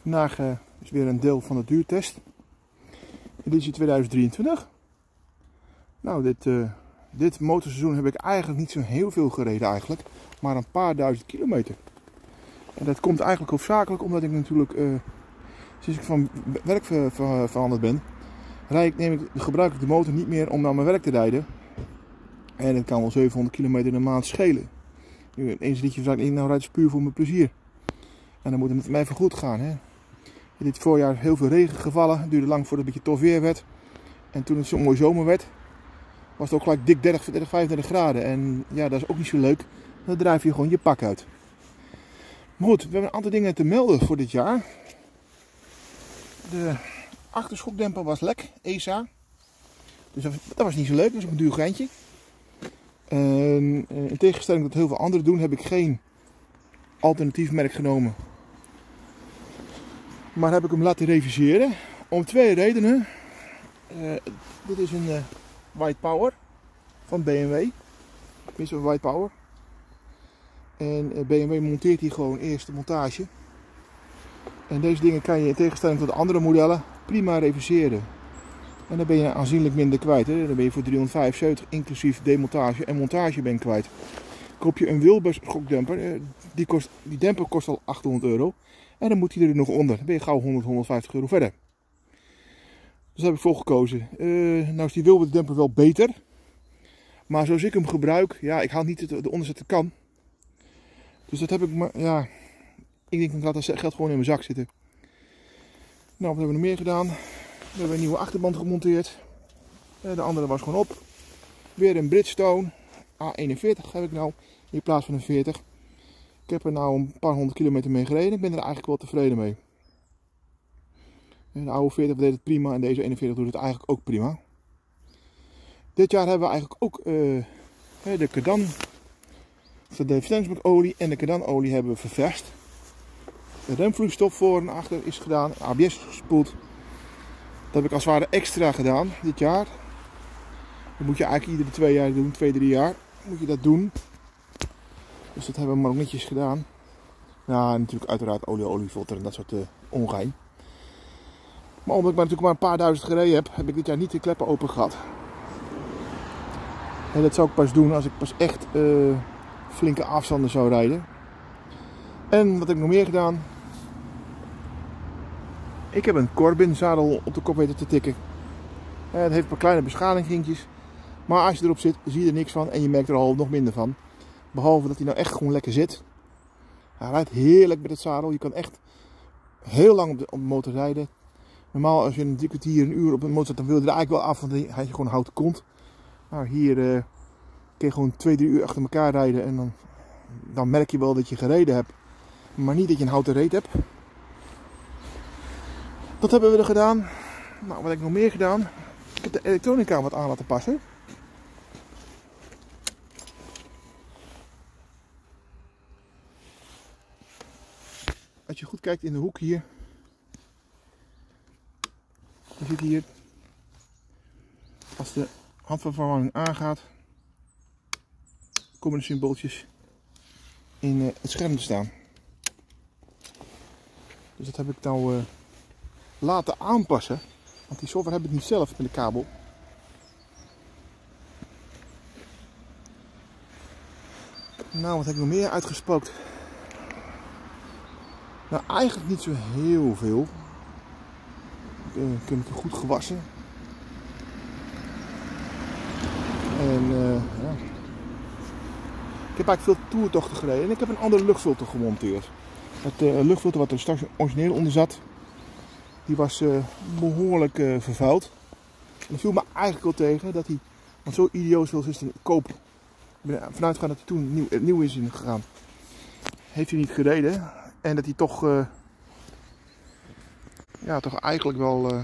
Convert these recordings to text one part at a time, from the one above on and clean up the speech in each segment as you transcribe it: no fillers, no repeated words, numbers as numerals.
Vandaag is weer een deel van de duurtest. Editie 2023. Nou, dit motorseizoen heb ik eigenlijk niet zo heel veel gereden eigenlijk. Maar een paar duizend kilometer. En dat komt eigenlijk hoofdzakelijk omdat ik natuurlijk, sinds ik van werk veranderd ben, gebruik ik de motor niet meer om naar mijn werk te rijden. En het kan wel 700 kilometer in een maand schelen. Nu, eens liedje zeg ik, nou rijd het puur voor mijn plezier. En dan moet het met mij even goed gaan. Hè. Dit voorjaar heel veel regen gevallen. Het duurde lang voordat het een beetje tof weer werd. En toen het zo'n mooi zomer werd, was het ook gelijk dik 30, 35 graden. En ja, dat is ook niet zo leuk. Dan drijf je gewoon je pak uit. Maar goed, we hebben een aantal dingen te melden voor dit jaar. De achterschokdemper was lek, ESA. Dus dat was niet zo leuk, dat is ook een duur geintje. En in tegenstelling tot heel veel anderen doen, heb ik geen alternatief merk genomen. Maar heb ik hem laten reviseren. Om twee redenen. Dit is een White Power van BMW. Tenminste een White Power. En BMW monteert hier gewoon eerst de montage. En deze dingen kan je in tegenstelling tot de andere modellen prima reviseren. En dan ben je aanzienlijk minder kwijt. Hè? Dan ben je voor 375 inclusief demontage en montage ben kwijt. Koop je een Wilbur schokdemper, die demper kost al 800 euro. En dan moet hij er nog onder. Dan ben je gauw 100, 150 euro verder. Dus daar heb ik voor gekozen. Nou is die Wilbur demper wel beter. Maar zoals ik hem gebruik, ja, ik haal niet de onderzet kan. Dus dat heb ik maar, ja, ik denk ik laat dat geld gewoon in mijn zak zitten. Nou, wat hebben we nog meer gedaan? We hebben een nieuwe achterband gemonteerd. De andere was gewoon op. Weer een Bridgestone A41 heb ik nou in plaats van een 40. Ik heb er nou een paar honderd kilometer mee gereden. Ik ben er eigenlijk wel tevreden mee. De oude 40 deed het prima en deze 41 doet het eigenlijk ook prima. Dit jaar hebben we eigenlijk ook de Cardan, de versnellingsbakolie en de Cardanolie hebben we ververst. De remvloeistof voor en achter is gedaan, ABS gespoeld. Dat heb ik als het ware extra gedaan dit jaar. Dat moet je eigenlijk iedere 2 jaar doen, 2, 3 jaar moet je dat doen. Dus dat hebben we maar ook netjes gedaan. Ja, en natuurlijk uiteraard oliefilter en dat soort ongein. Maar omdat ik maar natuurlijk maar een paar duizend gereden heb ik dit jaar niet de kleppen open gehad. En dat zou ik pas doen als ik pas echt flinke afstanden zou rijden. En wat heb ik nog meer gedaan? Ik heb een Corbin zadel op de kop weten te tikken. Het heeft een paar kleine beschadigingjes. Maar als je erop zit, zie je er niks van en je merkt er al nog minder van. Behalve dat hij nou echt gewoon lekker zit. Hij rijdt heerlijk met het zadel. Je kan echt heel lang op de motor rijden. Normaal als je een 3 kwartier, een uur op een motor zit, dan wil je er eigenlijk wel af, want hij heeft gewoon houten kont. Nou, hier kun je gewoon 2, 3 uur achter elkaar rijden en dan merk je wel dat je gereden hebt. Maar niet dat je een houten reet hebt. Dat hebben we er gedaan. Nou, wat heb ik nog meer gedaan? Ik heb de elektronica wat aan laten passen. Als je goed kijkt in de hoek hier, dan zit hier, als de handverwarming aangaat, komen de symbooltjes in het scherm te staan. Dus dat heb ik nou laten aanpassen, want die software heb ik niet zelf met de kabel. Nou, wat heb ik nog meer uitgespookt? Nou, eigenlijk niet zo heel veel. Ik heb het goed gewassen. En ja. Ik heb eigenlijk veel toertochten gereden en ik heb een andere luchtfilter gemonteerd. Het luchtfilter wat er straks origineel onder zat, die was behoorlijk vervuild. En dat viel me eigenlijk wel tegen dat hij, want zo idioot veel is te koop. Ik ben vanuit gaan dat hij toen nieuw is ingegaan. Heeft hij niet gereden. En dat hij toch, ja, toch eigenlijk wel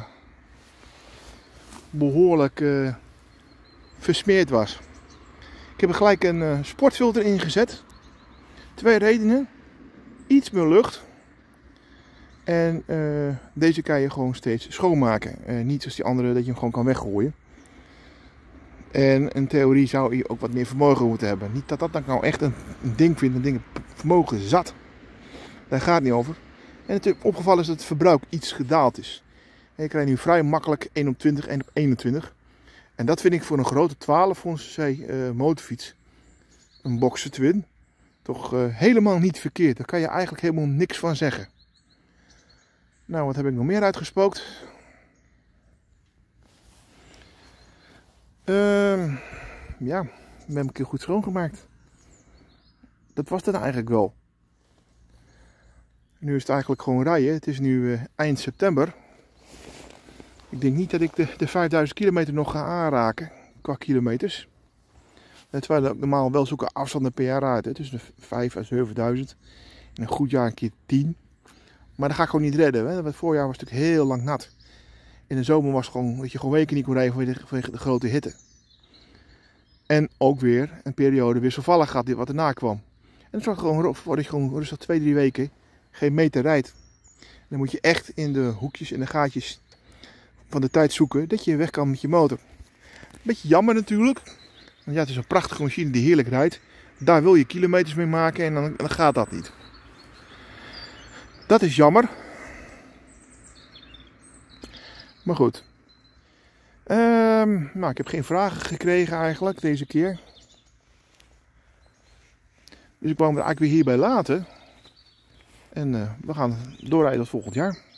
behoorlijk versmeerd was. Ik heb er gelijk een sportfilter ingezet. 2 redenen. Iets meer lucht. En deze kan je gewoon steeds schoonmaken. Niet zoals die andere dat je hem gewoon kan weggooien. En in theorie zou je ook wat meer vermogen moeten hebben. Niet dat dat dan nou echt een ding vindt. Een ding vermogen zat. Daar gaat het niet over. En natuurlijk opgevallen is dat het verbruik iets gedaald is. En je krijgt nu vrij makkelijk 1 op 20, 1 op 21. En dat vind ik voor een grote 1200cc motorfiets, een Boxer Twin, toch helemaal niet verkeerd. Daar kan je eigenlijk helemaal niks van zeggen. Nou, wat heb ik nog meer uitgespookt? Ja, we hebben een keer goed schoongemaakt. Dat was het eigenlijk wel. Nu is het eigenlijk gewoon rijden. Het is nu eind september. Ik denk niet dat ik de 5000 kilometer nog ga aanraken qua kilometers. Terwijl ik normaal wel zulke afstanden per jaar rijd. Tussen de 5 en 7000. En een goed jaar een keer 10. Maar dat ga ik gewoon niet redden. Hè? Het voorjaar was natuurlijk heel lang nat. In de zomer was het gewoon dat je gewoon weken niet kon rijden vanwege de grote hitte. En ook weer een periode wisselvallig gehad wat erna kwam. En dan word je gewoon rustig 2-3 weken geen meter rijdt. Dan moet je echt in de hoekjes en de gaatjes van de tijd zoeken dat je weg kan met je motor. Beetje jammer natuurlijk. Want ja, het is een prachtige machine die heerlijk rijdt. Daar wil je kilometers mee maken en dan gaat dat niet. Dat is jammer. Maar goed. Nou, ik heb geen vragen gekregen eigenlijk deze keer. Dus ik wou het eigenlijk weer hierbij laten. En we gaan doorrijden tot volgend jaar.